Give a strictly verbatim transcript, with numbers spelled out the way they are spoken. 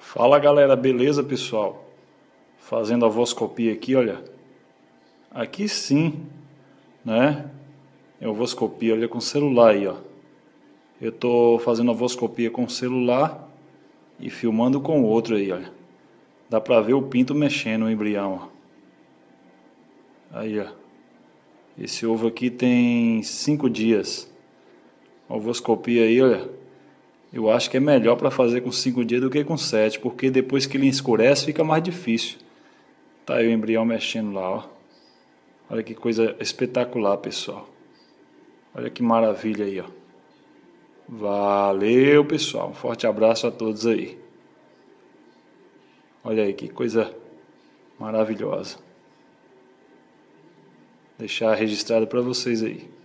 Fala galera, beleza pessoal? Fazendo a ovoscopia aqui, olha. Aqui sim, né? É ovoscopia, olha, com celular aí, ó. Eu tô fazendo a ovoscopia com o celular e filmando com o outro aí, olha. Dá pra ver o pinto mexendo, o embrião, ó. Aí, ó. Esse ovo aqui tem cinco dias. A ovoscopia aí, olha. Eu acho que é melhor para fazer com cinco dias do que com sete, porque depois que ele escurece fica mais difícil. Tá aí o embrião mexendo lá, ó. Olha que coisa espetacular, pessoal. Olha que maravilha aí, ó. Valeu, pessoal. Um forte abraço a todos aí. Olha aí que coisa maravilhosa. Deixar registrado para vocês aí.